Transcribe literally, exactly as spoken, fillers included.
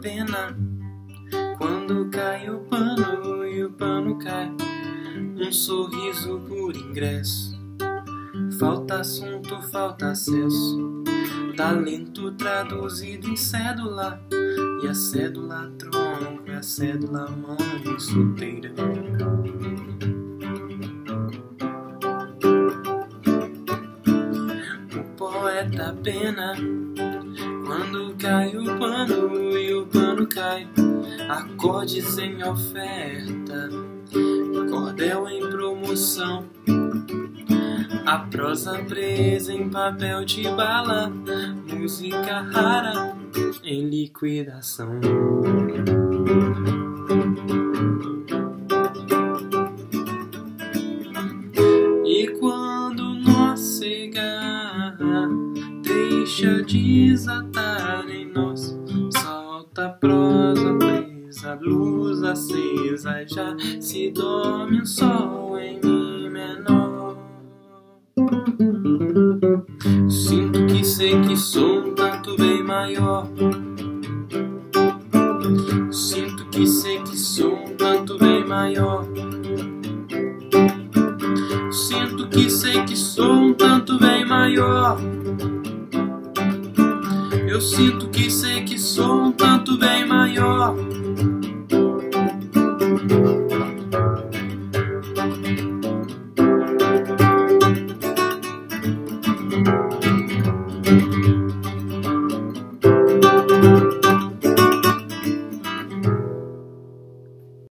pena quando cai o pano e o pano cai. Um sorriso por ingresso, falta assunto, falta acesso, talento traduzido em cédula, e a cédula tronco, e a cédula mãe solteira. O poeta pena quando cai o pano e o pano cai. Acorde sem oferta, cordel em promoção, a prosa presa em papel de bala, música rara em liquidação. E quando nó cegar, deixa desatar em nós, solta a prosa presa, luz acesa, já se dorme um sol em mi menor. Sinto que sei que sou um tanto bem maior. Sinto que sei que sou um tanto bem maior. Sinto que sei que sou um tanto bem maior. Eu sinto que sei que sou um tanto bem maior.